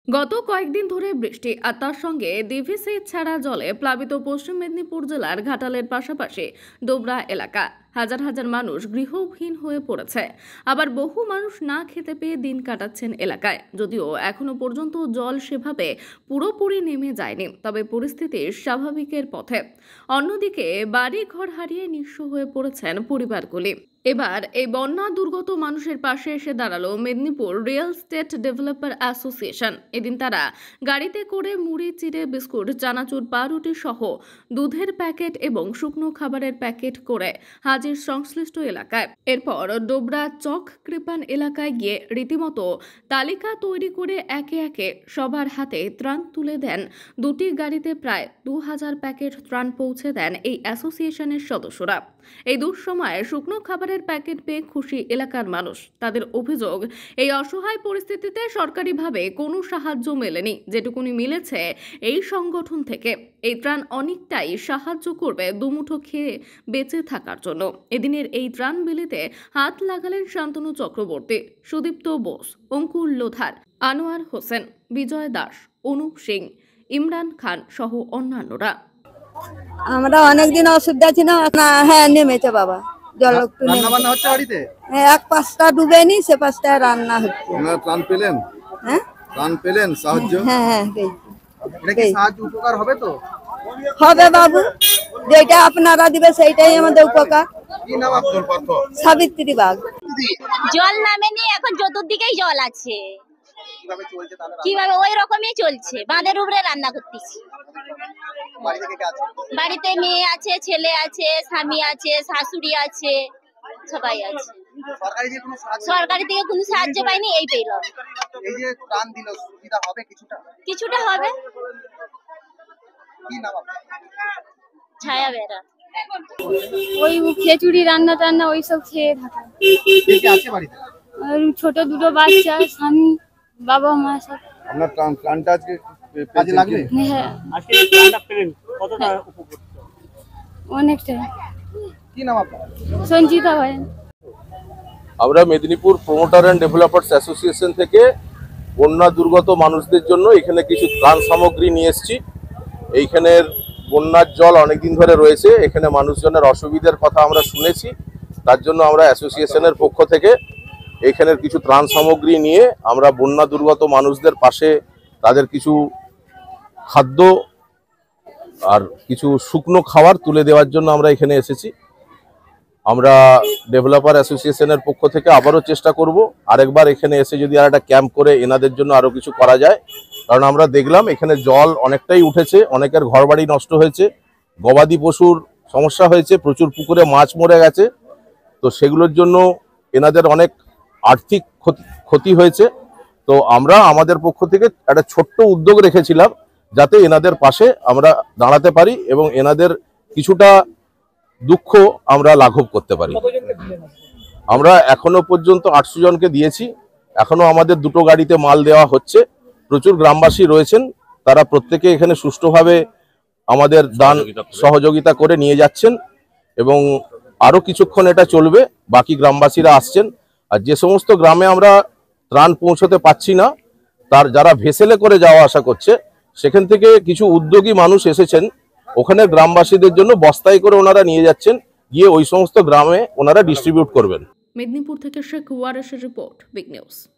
গত কয়েকদিন ধরে বৃষ্টি আর তার সঙ্গে ডিভিসি ছাড়া জলে প্লাবিত পশ্চিম মেদিনীপুর জেলার ঘাটালের পাশাপাশি ডোবরা এলাকা। হাজার হাজার মানুষ গৃহহীন হয়ে পড়েছে, আবার বহু মানুষ না খেতে পেয়ে দিন কাটাচ্ছেন এলাকায়। যদিও এখনো পর্যন্ত জল সেভাবে পুরোপুরি নেমে যায়নি, তবে পরিস্থিতি স্বাভাবিকের পথে। অন্যদিকে বাড়ি ঘর হারিয়ে নিঃস্ব হয়ে পড়েছেন পরিবারগুলি। এবার এই বন্যা দুর্গত মানুষের পাশে এসে দাঁড়ালো Medinipur real estate developer association. এদিন তারা গাড়িতে করে মুড়ি, চিড়ে, বিস্কুট, চানাচুর, পাউরুটি সহ দুধের প্যাকেট এবং শুকনো খাবারের প্যাকেট করে হাজির সংশ্লিষ্ট এলাকায়। এরপর ডোবরা চক কৃপান এলাকায় গিয়ে রীতিমতো তালিকা তৈরি করে একে একে সবার হাতে ত্রাণ তুলে দেন। দুটি গাড়িতে প্রায় 2000 প্যাকেট ত্রাণ পৌঁছে দেন এই অ্যাসোসিয়েশনের সদস্যরা। এই দুঃসময়ে শুকনো খাবারের প্যাকেট পেয়ে খুশি এলাকার মানুষ। তাদের অভিযোগ, এই অসহায় পরিস্থিতিতে সরকারিভাবে কোনো সাহায্য মেলেনি, যেটুকুনি মিলেছে এই সংগঠন থেকে। এই ত্রাণ অনেকটাই সাহায্য করবে দুমুঠো খেয়ে বেঁচে থাকার জন্য। এদিনের এই ত্রাণ বিলিতে হাত লাগালেন শান্তনু চক্রবর্তী, সুদীপ্ত বোস, অঙ্কুর লোধার, আনোয়ার হোসেন, বিজয় দাস, অনুপ সিং, ইমরান খান সহ অন্যান্যরা। আমরা অনেকদিন অসুবিধা ছিল না। হ্যাঁ, নেমেছে বাবা, জল একটু রান্না বান্না হচ্ছে বাড়িতে? এক পাঁচটা ডুবেনি, সে পাঁচটা রান্না হচ্ছে। আপনারা ত্রাণ পেলেন? হ্যাঁ ত্রাণ পেলেন, সাহায্য? হ্যাঁ হ্যাঁ পেয়েছি। এটা কি সাহায্য উপকার হবে তো? হবে বাবু, যেটা আপনারা দিবে সেইটাই আমাদের উপকার। কি নাম আপনার? সাবিত্রী বাগ। জল নামেনি, এখন চতুর্দিকেই জল আছে। কিভাবে চলছে তাহলে? কিভাবে? ওই রকমই চলছে, বাঁধের উপরে রান্না করতেছি। বাড়ি থেকে কে আছে? বাড়িতে মেয়ে আছে, ছেলে আছে, স্বামী আছে, শাশুড়ি আছে, সবাই আছে। সরকারি দিয়ে কোনো সাহায্য? সরকারি থেকে কোনো সাহায্য পাইনি, এই পেলাম। এই যে ত্রাণ দিল, সুবিধা হবে কিছুটা? কিছুটা হবে। কি নাম আপনার? ছায়া বেরা। ওই খিচুড়ি রান্না টান্না ওইসব খেয়ে থাকা। কে কে আছে বাড়িতে? আর ছোট দুটো বাচ্চা, স্বামী, বাবা মা সব। আপনার ত্রাণটা আজকে কাজে লাগবে? হ্যাঁ, আজকে ত্রাণটা পেলেন, কতটা উপকৃত? অনেকটা। কি নাম আপনার? সঞ্চিতা ভাই। আমরা Medinipur promoter and developers association থেকে বন্যা দুর্গত মানুষদের জন্য এখানে কিছু ত্রাণ সামগ্রী নিয়ে এসেছি। এইখানের বন্যার জল অনেকদিন ধরে রয়েছে, এখানে মানুষজনের অসুবিধার কথা আমরা শুনেছি। তার জন্য আমরা অ্যাসোসিয়েশনের পক্ষ থেকে এখানের কিছু ত্রাণ সামগ্রী নিয়ে আমরা বন্যা দুর্গত মানুষদের পাশে তাদের কিছু খাদ্য আর কিছু শুকনো খাবার তুলে দেওয়ার জন্য আমরা এখানে এসেছি। আমরা ডেভেলপার অ্যাসোসিয়েশনের পক্ষ থেকে আবারও চেষ্টা করব আরেকবার এখানে এসে যদি আর একটা ক্যাম্প করে এনাদের জন্য আরও কিছু করা যায়। কারণ আমরা দেখলাম এখানে জল অনেকটাই উঠেছে, অনেকের ঘরবাড়ি নষ্ট হয়েছে, গবাদি পশুর সমস্যা হয়েছে, প্রচুর পুকুরে মাছ মরে গেছে। তো সেগুলোর জন্য এনাদের অনেক আর্থিক ক্ষতি হয়েছে। তো আমরা আমাদের পক্ষ থেকে একটা ছোট্ট উদ্যোগ রেখেছিলাম যাতে এনাদের পাশে আমরা দাঁড়াতে পারি এবং এনাদের কিছুটা দুঃখ আমরা লাঘব করতে পারি। আমরা এখনো পর্যন্ত 800 জনকে দিয়েছি। এখনো আমাদের দুটো গাড়িতে মাল দেওয়া হচ্ছে। প্রচুর গ্রামবাসী রয়েছেন, তারা প্রত্যেকে এখানে সুষ্ঠুভাবে আমাদের দান সহযোগিতা করে নিয়ে যাচ্ছেন এবং আরো কিছুক্ষণ এটা চলবে। বাকি গ্রামবাসীরা আসছেন। আর যে সমস্ত গ্রামে আমরা ত্রাণ পৌঁছতে পাচ্ছি না, তার যারা ভেসেলে করে যাওয়া আসা করছে, সেখান থেকে কিছু উদ্যোগী মানুষ এসেছেন, ওখানে গ্রামবাসীদের জন্য বস্তায় করে ওনারা নিয়ে যাচ্ছেন, গিয়ে ওই সমস্ত গ্রামে ওনারা ডিস্ট্রিবিউট করবেন। মেদিনীপুর থেকে শেখ ওয়ারেশের রিপোর্ট, বিগ নিউজ।